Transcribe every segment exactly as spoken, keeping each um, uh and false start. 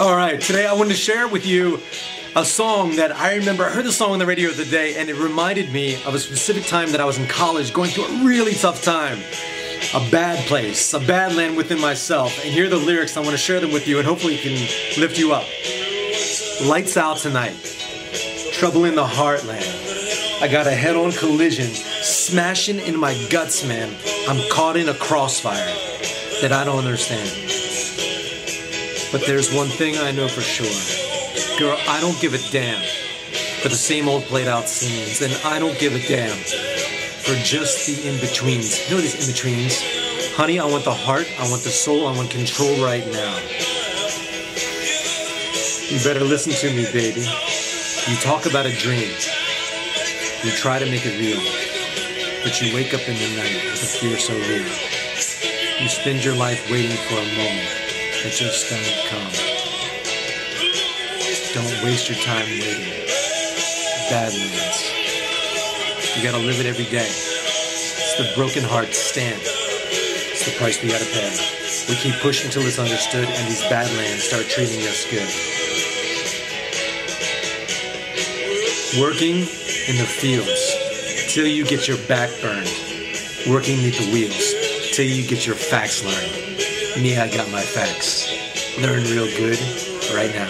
All right, today I wanted to share with you a song that I remember. I heard the song on the radio the other day, and it reminded me of a specific time that I was in college going through a really tough time. A bad place, a bad land within myself. And here are the lyrics. I want to share them with you, and hopefully it can lift you up. Lights out tonight. Trouble in the heartland. I got a head-on collision, smashing in my guts, man. I'm caught in a crossfire that I don't understand. But there's one thing I know for sure. Girl, I don't give a damn for the same old played out scenes, and I don't give a damn for just the in-betweens. You know these in-betweens? Honey, I want the heart, I want the soul, I want control right now. You better listen to me, baby. You talk about a dream. You try to make it real, but you wake up in the night with a fear so real. You spend your life waiting for a moment that just don't come. Don't waste your time waiting. Badlands. You gotta live it every day. It's the broken heart stand. It's the price we gotta pay. We keep pushing till it's understood, and these badlands start treating us good. Working in the fields till you get your back burned. Working beneath the wheels till you get your facts learned. Me, I got my facts. Learn real good right now.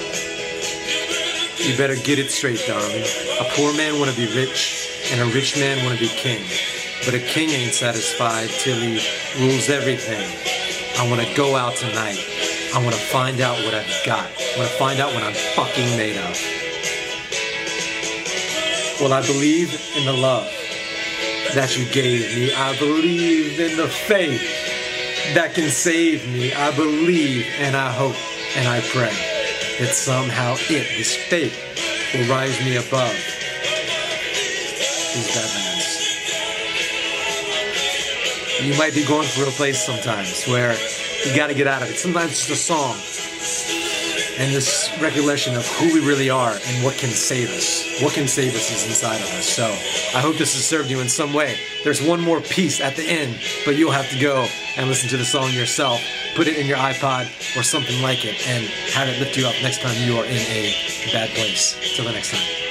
You better get it straight, darling. A poor man wanna be rich, and a rich man wanna be king. But a king ain't satisfied till he rules everything. I wanna go out tonight. I wanna find out what I've got. I wanna find out what I'm fucking made of. Well, I believe in the love that you gave me. I believe in the faith that can save me. I believe and I hope and I pray that somehow it, this fate, will rise me above these badlands. You might be going through a place sometimes where you gotta get out of it. Sometimes it's just a song and this recollection of who we really are and what can save us. What can save us is inside of us. So I hope this has served you in some way. There's one more piece at the end, but you'll have to go and listen to the song yourself. Put it in your iPod or something like it and have it lift you up next time you are in a bad place. Till the next time.